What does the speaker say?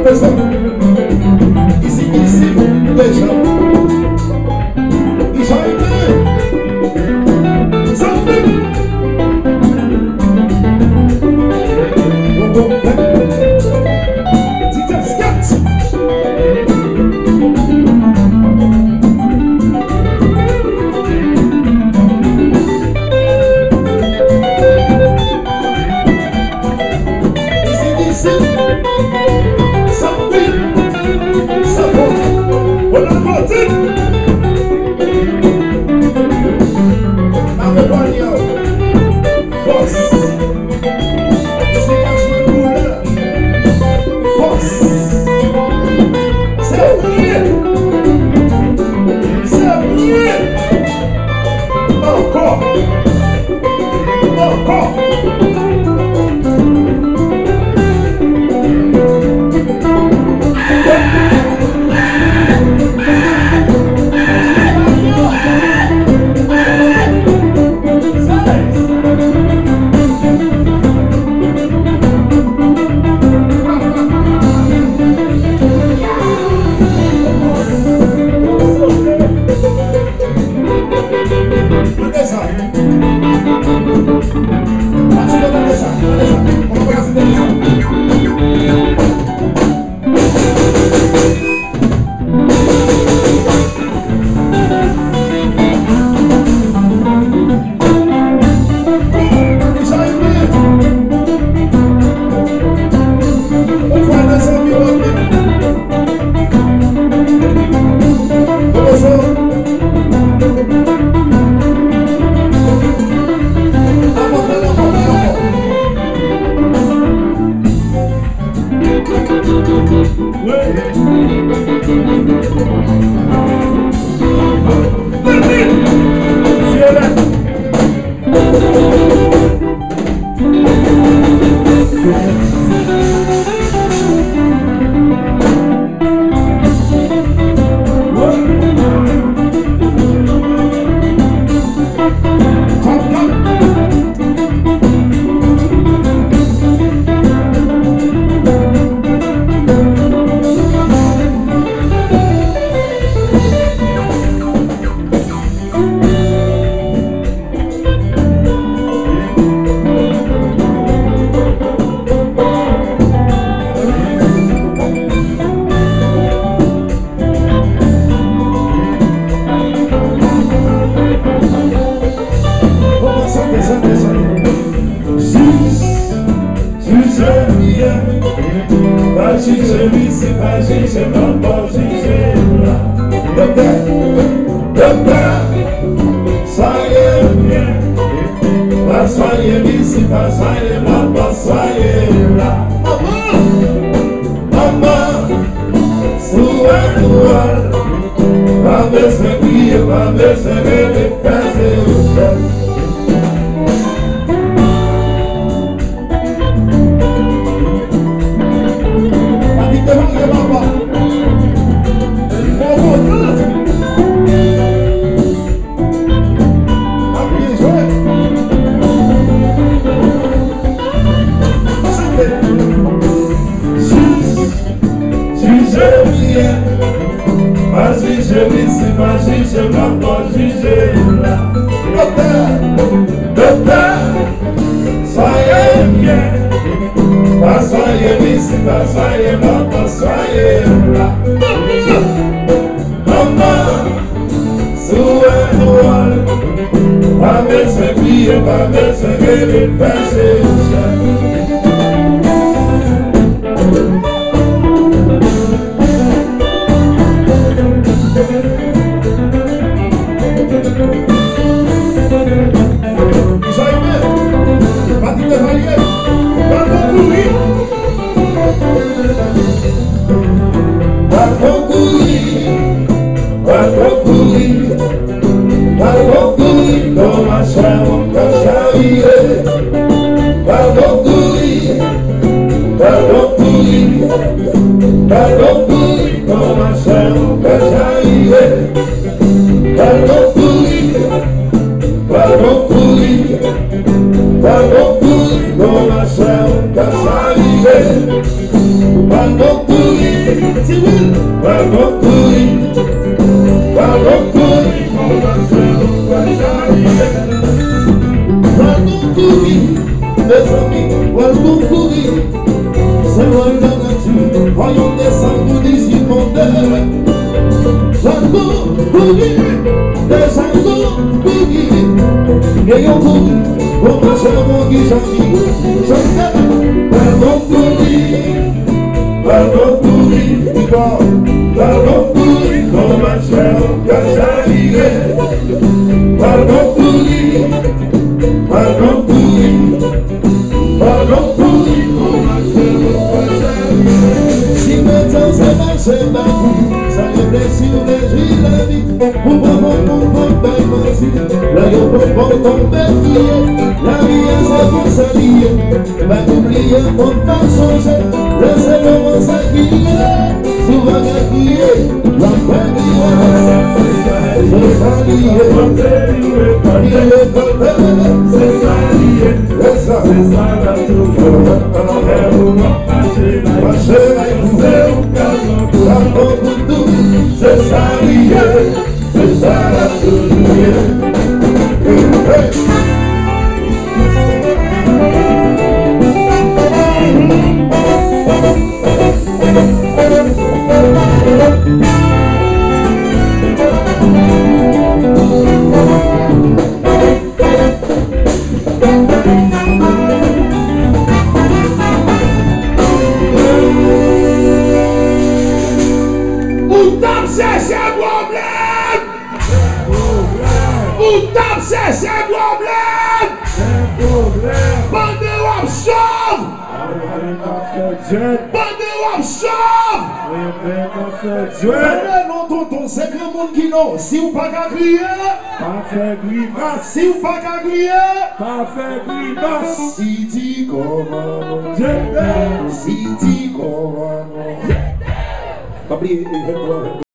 Toma, chama, cacharia, c'est loin de la nature, voyons descendre d'ici mon terre. J'entends courir, descendons courir, et on courir, on marche à mon guise amigo. J'entends, pardon courir, on marche à mon guise amigo. Pardon courir, pardon courir, pardon courir. Si maintenant ça marche pas, ça réfléchit les jours la vie. Pour pas mon pas mentir, là y'a pas tomber la vie est ça pour s'allier. Pas oublier mon pas changer, laissez le moment s'acquiller. Souvent acquiller, la fin c'est ça lié, c'est ça lié, c'est ça la c'est ça lié, c'est ça la c'est problème! Bande wap chauve! Bande wap chauve! Non tonton, c'est grand monde qui non. Si ou pas qu'à crier, pas faire grimace. Si ou pas qu'à crier, pas faire grimace. Si tu commences, si tu commences.